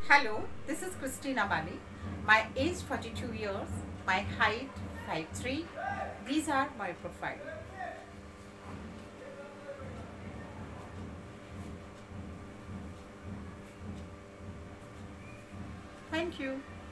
Hello, this is Krishtina Bali. My age 42 years, my height 5'3". These are my profile. Thank you.